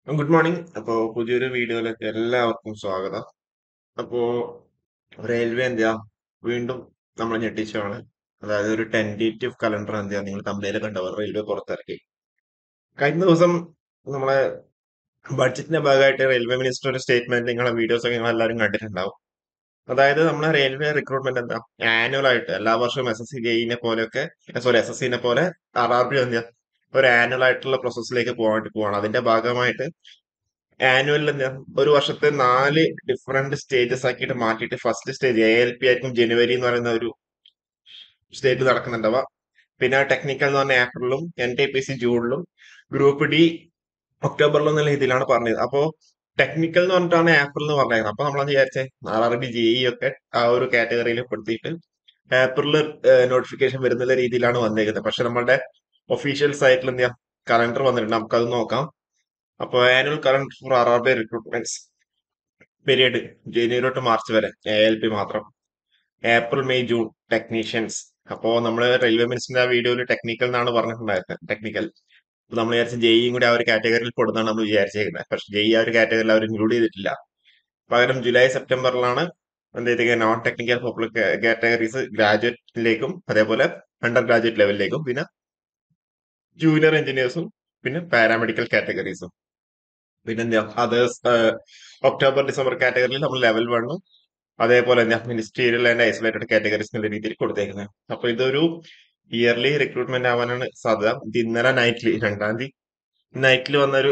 Good morning. പുതിയൊരു വീഡിയോയിലേക്ക് എല്ലാവർക്കും സ്വാഗതം. അപ്പോ റെയിൽവേ എന്തെയാ വീണ്ടും നമ്മൾ ഞെട്ടിച്ചാണ്. അതായത് ഒരു ടെന്റേറ്റീവ് കലണ്ടർ എന്തെയാ നിങ്ങൾ തമ്മിൽ കണ്ടവർ റെയിൽവേ പുറത്തിറക്കി. കഴിഞ്ഞ ദിവസം നമ്മളെ ബഡ്ജറ്റിന്റെ ഭാഗമായിട്ട് റെയിൽവേ മിനിസ്റ്റർ ഒരു സ്റ്റേറ്റ്മെന്റ് നിങ്ങളെ വീഡിയോസ് ഒക്കെ നിങ്ങൾ എല്ലാവരും കണ്ടിട്ടുണ്ടാവും. അതായത് നമ്മളെ റെയിൽവേ റിക്രൂട്ട്മെന്റ് എന്താ ആനുവൽ ആയിട്ട് എല്ലാ വർഷവും SSC ജെഇനെ പോലെയൊക്കെ SSCനെ പോലെ RRB എന്തെയാ ഒരു ആനുവൽ ആയിട്ടുള്ള പ്രോസസ്സിലേക്ക് പോവാണ്. അതിന്റെ ഭാഗമായിട്ട് ആനുവൽ ഒരു വർഷത്തെ 4 ഡിഫറെന്റ് സ്റ്റേജസ് ആക്കിയിട്ട് മാറ്റിയിട്ട് ഫസ്റ്റ് സ്റ്റേജ് ALP ആയിരിക്കും ജനുവരി എന്ന് പറയുന്ന ഒരു സ്റ്റേറ്റ് നടക്കുന്നുണ്ടാവുക. പിന്നെ ടെക്നിക്കൽ എന്ന് പറഞ്ഞ ഏപ്രിലും NTPC ജൂണിലും ഗ്രൂപ്പ് ഡി ഒക്ടോബറിലും എന്നുള്ള രീതിയിലാണ് പറഞ്ഞത്. അപ്പോ ടെക്നിക്കൽ എന്ന് പറഞ്ഞിട്ടാണ് ഏപ്രിൽ എന്ന് പറഞ്ഞത്. അപ്പൊ നമ്മളത് വിചാരിച്ചേ RRB JE ഒക്കെ ആ ഒരു കാറ്റഗറിയിൽ പെടുത്തിയിട്ട് ഏപ്രിൽ നോട്ടിഫിക്കേഷൻ വരുന്ന രീതിയിലാണ് വന്നേക്കുന്നത്. പക്ഷെ നമ്മളുടെ ഒഫീഷ്യൽ സൈറ്റിൽ എന്ത് ചെയ്യാം കലണ്ടർ വന്നിട്ടുണ്ട്, നമുക്കത് നോക്കാം. അപ്പോൾ annual calendar four RRB recruitments period January to March വരെ ALP മാത്രം. April May June technicians. അപ്പോ നമ്മൾ റെയിൽവേ മിനിസ്റ്ററിന്റെ ആ വീഡിയോയിൽ ടെക്നിക്കൽ എന്നാണ് പറഞ്ഞിട്ടുണ്ടായിരുന്നത്. ടെക്നിക്കൽ നമ്മൾ വിചാരിച്ച ജെഇയും കൂടി ആ ഒരു കാറ്റഗറിയിൽ പെടുന്നതാണ് നമ്മൾ വിചാരിച്ചേക്കുന്നത്. പക്ഷെ ജെഇ ആ ഒരു കാറ്റഗറിയിൽ അവർ ഇൻക്ലൂഡ് ചെയ്തിട്ടില്ല. പകരം ജൂലൈ സെപ്റ്റംബറിലാണ് എന്ത് ചെയ്തത് നോൺ ടെക്നിക്കൽ പോപ്പുലർ കാറ്റഗറീസ് ഗ്രാജുവേറ്റിലേക്കും അതേപോലെ അണ്ടർ ഗ്രാജുവേറ്റ് ലെവലിലേക്കും പിന്നെ ജൂനിയർ എഞ്ചിനീയേഴ്സും പിന്നെ പാരാമെഡിക്കൽ കാറ്റഗറീസും പിന്നെന്താ അതേഴ്സ് ഒക്ടോബർ ഡിസംബർ കാറ്റഗറിയിൽ നമ്മൾ ലെവൽ 1 അതേപോലെ തന്നെ മിനിസ്റ്റീരിയൽ ആൻഡ് ഐസൊലേറ്റഡ് കാറ്റഗറീസ് എന്നുള്ള രീതിയിൽ കൊടുത്തേക്കുന്നത്. അപ്പൊ ഇതൊരു ഇയർലി റിക്രൂട്ട്മെന്റ് ആവാനാണ് സാധ്യത. ഇത് ഇന്നലെ നൈറ്റിൽ 2-ാം തീയതി നൈറ്റിൽ വന്നൊരു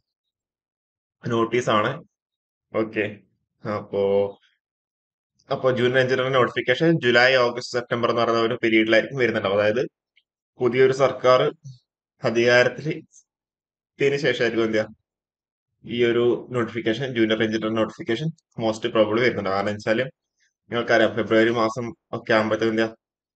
നോട്ടീസ് ആണ്. ഓക്കെ. അപ്പോ അപ്പോ junior engineer notification July August September എന്ന് പറയുന്ന ഒരു പീരീഡിലായിരിക്കും വരുന്നുണ്ടാവും. അതായത് പുതിയൊരു സർക്കാർ അധികാരത്തിൽ എത്തിയതിനു ശേഷമായിരിക്കും എന്താ ഈ ഒരു notification junior engineer notification most probably വരുന്നുണ്ട്. കാരണം വെച്ചാൽ നിങ്ങൾക്കറിയാം ഫെബ്രുവരി മാസം ഒക്കെ ആകുമ്പോഴത്തേക്കും എന്താ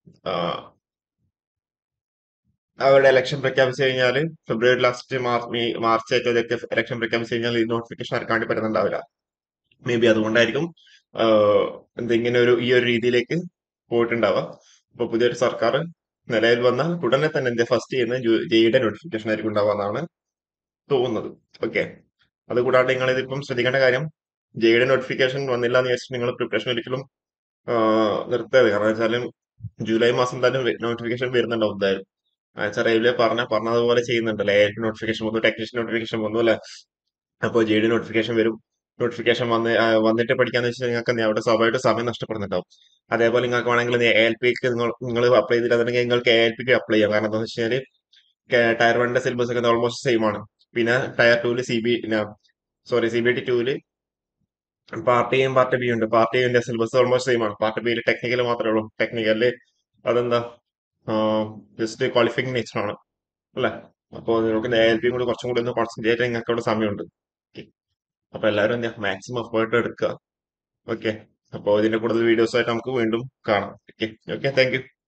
അവരുടെ ഇലക്ഷൻ പ്രഖ്യാപിച്ചു കഴിഞ്ഞാൽ ഫെബ്രുവരി ലാസ്റ്റ് മാർച്ച് ഏറ്റവും ഇലക്ഷൻ പ്രഖ്യാപിച്ചു കഴിഞ്ഞാൽ ഈ നോട്ടിഫിക്കേഷൻ ആർക്കും വേണ്ടി പറ്റുന്നുണ്ടാവില്ല. മേ ബി അതുകൊണ്ടായിരിക്കും എന്താ ഇങ്ങനെ ഈ ഒരു രീതിയിലേക്ക് പോയിട്ടുണ്ടാവുക. അപ്പൊ പുതിയൊരു സർക്കാർ നിലയിൽ വന്ന ഉടനെ തന്നെ എന്താ ഫസ്റ്റ് ചെയ്യുന്ന ജെയുടെ നോട്ടിഫിക്കേഷൻ ആയിരിക്കും ഉണ്ടാവുക തോന്നുന്നത്. ഓക്കെ. അതുകൂടാണ്ട് നിങ്ങൾ ഇതിപ്പം ശ്രദ്ധിക്കേണ്ട കാര്യം ജെയുടെ നോട്ടിഫിക്കേഷൻ വന്നില്ല എന്ന് വിചാരിച്ചിട്ട് നിങ്ങൾ പ്രിപ്പറേഷൻ ഒരിക്കലും നിർത്തരുത്. കാരണം വെച്ചാലും ജൂലൈ മാസം തന്നെ നോട്ടിഫിക്കേഷൻ വരുന്നുണ്ടാവും എന്തായാലും. വെച്ചാൽ റെയിൽവേ പറഞ്ഞതുപോലെ ചെയ്യുന്നുണ്ടല്ലോ. ALP നോട്ടിഫിക്കേഷൻ വന്നു, ടെക്നീഷ്യൻ നോട്ടിഫിക്കേഷൻ വന്നു അല്ലെ. അപ്പോൾ ജെയുടെ നോട്ടിഫിക്കേഷൻ വരും. നോട്ടിഫിക്കേഷൻ വന്നിട്ട് പഠിക്കാന്ന് വെച്ചാൽ നിങ്ങൾക്ക് അവിടെ സ്വാഭാവികമായിട്ട് സമയം നഷ്ടപ്പെടുന്നുണ്ടാവും. അതേപോലെ നിങ്ങൾക്ക് വേണമെങ്കിൽ ALPക്ക് നിങ്ങൾ അപ്ലൈ ചെയ്തിട്ടുണ്ടെങ്കിൽ നിങ്ങൾക്ക് ALPക്ക് അപ്ലൈ ചെയ്യാം. കാരണം എന്താണെന്ന് വെച്ചാൽ ടയർ 1ന്റെ സിലബസ് ഒക്കെ ഓൾമോസ്റ്റ് സെയിം ആണ്. പിന്നെ ടയർ 2 CBT 2 പാർട്ട് എയും പാർട്ട് ബി ഉണ്ട്. പാർട്ട് എന്റെ സിലബസ് ഓൾമോസ്റ്റ് സെയിം ആണ്. പാർട്ട് ബിയിൽ ടെക്നിക്കൽ മാത്രമേ ഉള്ളൂ. ടെക്നിക്കലില് അതെന്താ ജസ്റ്റ് ക്വാളിഫയിങ് നേച്ചർ ആണ് അല്ലെ. അപ്പോൾ നിങ്ങൾക്ക് ALPയും കൂടി കുറച്ചും കൂടി ഒന്ന് കോൺസെൻട്രേറ്റ് ചെയ്യാൻ നിങ്ങൾക്ക് അവിടെ സമയമുണ്ട്. Okay. അപ്പൊ എല്ലാവരും എന്താ മാക്സിമം എഫേർട്ട് എടുക്കുക. ഓക്കെ. അപ്പോൾ ഇതിന്റെ കൂടുതൽ വീഡിയോസ് ആയിട്ട് നമുക്ക് വീണ്ടും കാണാം. ഓക്കെ. Okay, thank you.